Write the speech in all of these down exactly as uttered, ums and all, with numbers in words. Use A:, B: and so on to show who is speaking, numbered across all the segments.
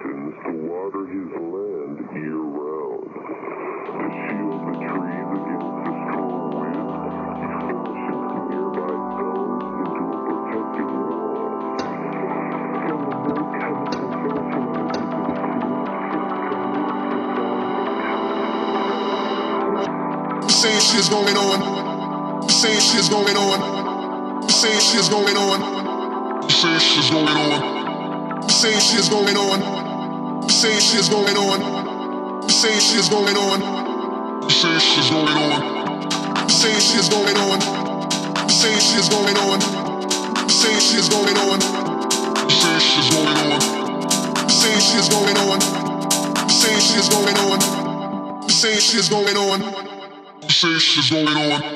A: mountains to water his land year-round. To shield the trees against the strong wind, he fashioned nearby stones into a protective wall. From the very chemical fertilizers of the trees,
B: The same shit's going on. The same shit's going on. The same shit's going on. The same shit's going on. The same shit's going on. The same shit's going on. The same shit's going on. The same shit's going on. The same shit's going on. The same shit's going on. The same shit's going on. The same shit's going on. The same shit's going on. The same shit's going on. The same shit's going on. The same shit's going on.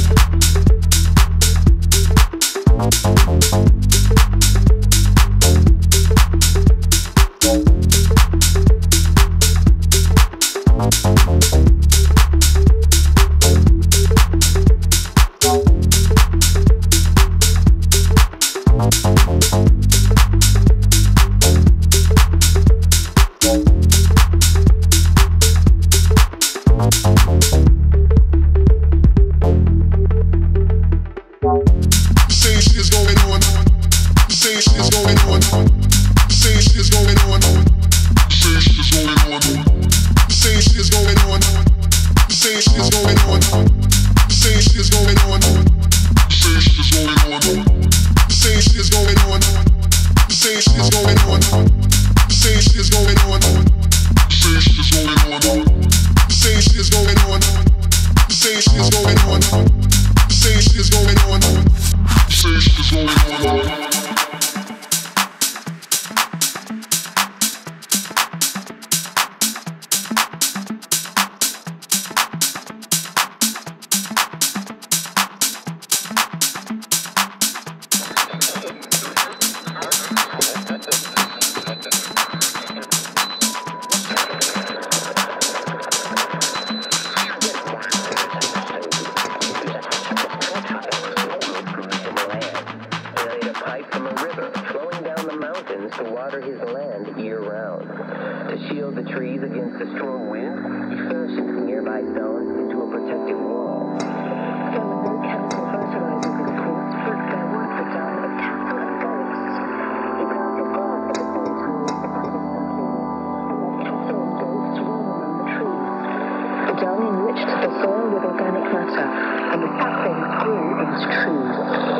C: To water his land year-round. To shield the trees against the strong wind, he fashioned nearby stones into a protective wall. Some of the chemical fertilizers and fruits proved their work for John of cattle and goats. He built his garden at the same time as the public and let cattle and goats roam among the trees. The dung enriched the soil with organic matter, and the saplings grew into trees.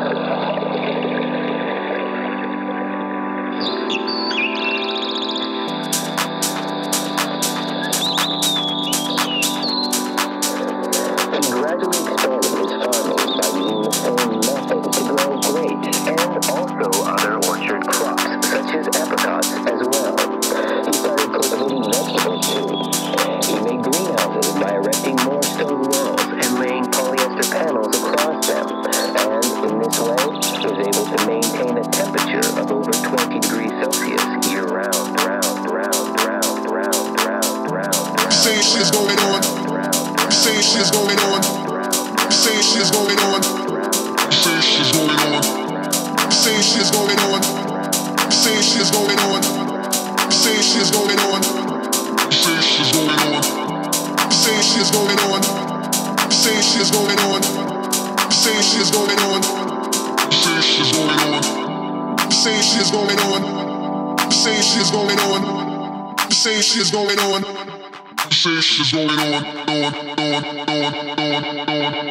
B: Shit's going on. The same shit's going on. On, on, on, on,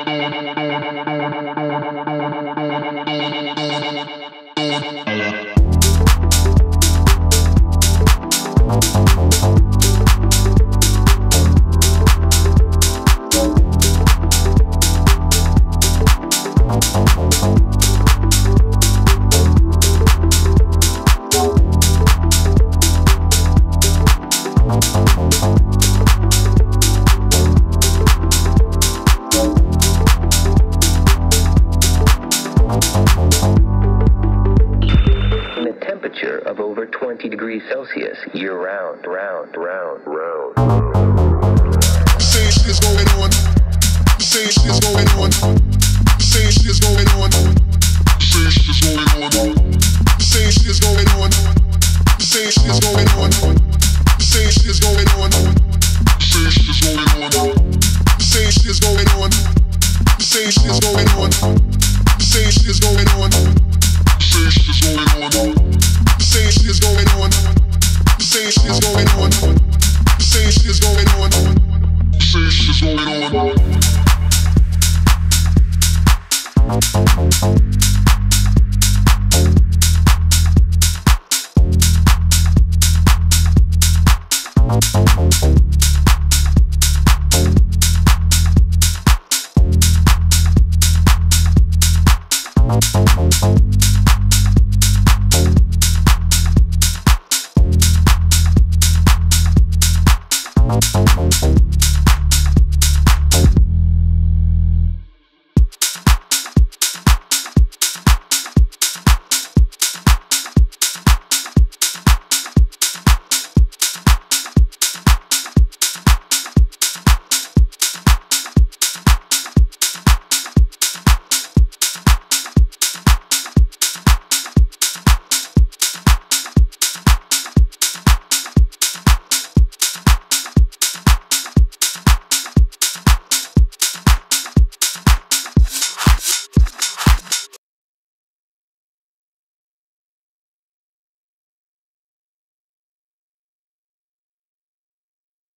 C: Celsius year-round, round, round, round.
B: The same shit's going on. The same shit's going on. The same shit's going on. The same shit's going on. The same shit's going on. The same shit's going on. Thank